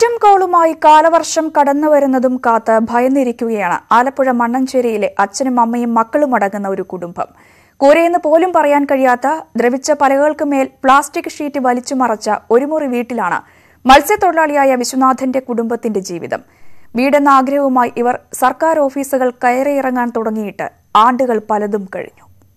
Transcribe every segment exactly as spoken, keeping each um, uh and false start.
കാറ്റും കോളുമായി കാലവർഷം കടന്നുവരുന്നതും കാത്ത് ഭയന്നിരിക്കുകയാണ് ആലപ്പുഴ മണ്ണഞ്ചേരിയിലെ അച്ഛനും അമ്മയും മക്കളും അടങ്ങുന്ന ഒരു കുടുംബം. കൂരയെന്ന് പോലും പറയാൻ കഴിയാത്ത ദ്രവിച്ച പലകൾക്ക് മേൽ പ്ലാസ്റ്റിക് ഷീറ്റ് വലിച്ചു മറച്ച ഒരു മുറി വീട്ടിലാണ് മത്സ്യത്തൊഴിലാളിയായ വിശ്വനാഥന്റെ കുടുംബത്തിന്റെ ജീവിതം. വീടെന്ന ആഗ്രഹവുമായി ഇവർ സർക്കാർ ഓഫീസുകൾ കയറിയിറങ്ങാൻ തുടങ്ങിയിട്ട് ആണ്ടുകൾ പലതും കഴിഞ്ഞു.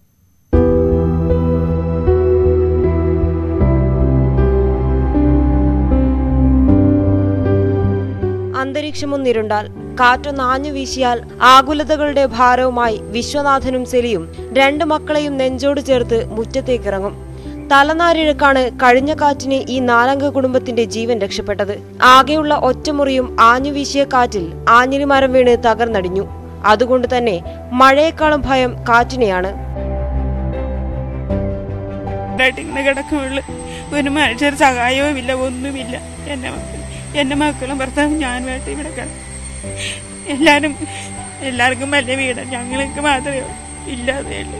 അന്തരീക്ഷമൊന്നിരുണ്ടാൽ കാറ്റൊന്നാഞ്ഞു വീശിയാൽ ആകുലതകളുടെ ഭാരവുമായി വിശ്വനാഥനും സെലിയും രണ്ട് മക്കളെയും നെഞ്ചോട് ചേർത്ത് മുറ്റത്തേക്കിറങ്ങും. തലനാരിഴക്കാണ് കഴിഞ്ഞ കാറ്റിന് ഈ നാലംഗ കുടുംബത്തിന്റെ ജീവൻ രക്ഷപ്പെട്ടത്. ആകെയുള്ള ഒറ്റമുറിയും ആഞ്ഞു വീശിയ കാറ്റിൽ ആഞ്ഞിലി മരം വീണ് തകർന്നടിഞ്ഞു. അതുകൊണ്ട് തന്നെ മഴയെക്കാളും ഭയം കാറ്റിനെയാണ്. ഒരു മനുഷ്യർ സഹായവും ഇല്ല, ഒന്നുമില്ല. എന്നെ എന്റെ മക്കളും ഭർത്താവും ഞാനുമായിട്ട് ഇവിടെ കിടക്കും. എല്ലാരും എല്ലാവർക്കും വലിയ വീട്, ഞങ്ങൾക്ക് മാത്രമേ ഇല്ലാതെ ഉള്ളൂ.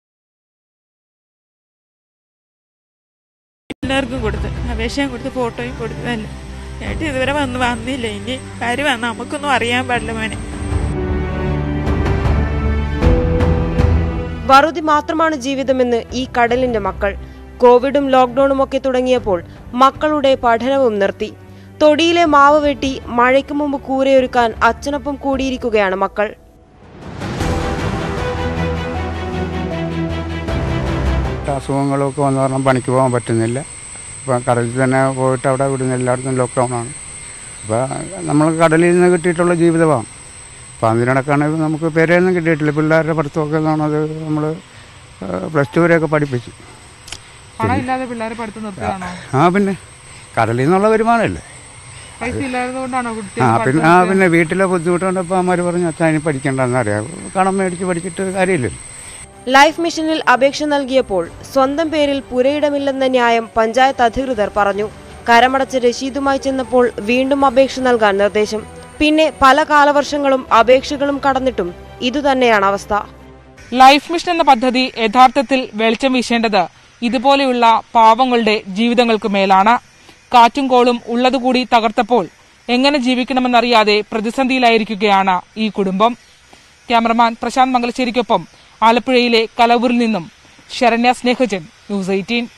എല്ലാവർക്കും കൊടുത്ത് അപേക്ഷയും കൊടുത്ത് ഫോട്ടോയും കൊടുത്തതല്ല. ഏട്ടി ഇതുവരെ വന്ന് വന്നില്ല. ഇനി കാര്യം വന്ന് നമുക്കൊന്നും അറിയാൻ പാടില്ല. മോനെ വറുതി മാത്രമാണ് ജീവിതമെന്ന് ഈ കടലിന്റെ മക്കൾ. കോവിഡും ലോക്ക്ഡൌണും ഒക്കെ തുടങ്ങിയപ്പോൾ മക്കളുടെ പഠനവും നിർത്തി. തൊടിയിലെ മാവ് വെട്ടി മഴയ്ക്ക് മുമ്പ് കൂരയൊരുക്കാൻ അച്ഛനൊപ്പം കൂടിയിരിക്കുകയാണ് മക്കൾ. അസുഖങ്ങളൊക്കെ വന്നു പറഞ്ഞാൽ പണിക്ക് പോകാൻ പറ്റുന്നില്ല. ഇപ്പം കടലിൽ തന്നെ പോയിട്ട് അവിടെ വിടുന്ന എല്ലായിടത്തും ലോക്ക്ഡൗണാണ്. അപ്പോൾ നമ്മൾ കടലിൽ നിന്ന് കിട്ടിയിട്ടുള്ള ജീവിതമാണ്. അപ്പോൾ അതിനിടക്കാണെങ്കിൽ നമുക്ക് പേരെയൊന്നും കിട്ടിയിട്ടില്ല. പിള്ളേരുടെ പഠിത്തമൊക്കെ അത് നമ്മൾ പ്ലസ് ടു വരെയൊക്കെ പഠിപ്പിച്ചു. ആ പിന്നെ കടലിൽ നിന്നുള്ള വരുമാനമല്ലേ. ആ പിന്നെ ആ പിന്നെ വീട്ടിലെ ബുദ്ധിമുട്ടുണ്ട്. അപ്പോൾ അമ്മമാർ പറഞ്ഞു അച്ഛൻ ഇനി പഠിക്കേണ്ടെന്നറിയാം, കടം മേടിച്ച് പഠിച്ചിട്ട് കാര്യമില്ലല്ലോ. ലൈഫ് മിഷനിൽ അപേക്ഷ നൽകിയപ്പോൾ സ്വന്തം പേരിൽ പുരയിടമില്ലെന്ന ന്യായം പഞ്ചായത്ത് അധികൃതർ പറഞ്ഞു. കരമടച്ച രശീതുമായി ചെന്നപ്പോൾ വീണ്ടും അപേക്ഷ നൽകാൻ നിർദ്ദേശം. പിന്നെ പല കാലവർഷങ്ങളും അപേക്ഷകളും കടന്നിട്ടും ഇതുതന്നെയാണ് അവസ്ഥ. ലൈഫ് മിഷൻ എന്ന പദ്ധതി യഥാർത്ഥത്തിൽ വെളിച്ചം വീശേണ്ടത് ഇതുപോലെയുള്ള പാവങ്ങളുടെ ജീവിതങ്ങൾക്ക് മേലാണ്. കാറ്റും കോളും ഉള്ളതുകൂടി തകർത്തപ്പോൾ എങ്ങനെ ജീവിക്കണമെന്നറിയാതെ പ്രതിസന്ധിയിലായിരിക്കുകയാണ് ഈ കുടുംബം. ക്യാമറമാൻ പ്രശാന്ത് മംഗലശ്ശേരിക്കൊപ്പം ആലപ്പുഴയിലെ കലവൂരിൽ നിന്നും ശരണ്യ സ്നേഹജൻ, ന്യൂസ് എയ്റ്റീൻ.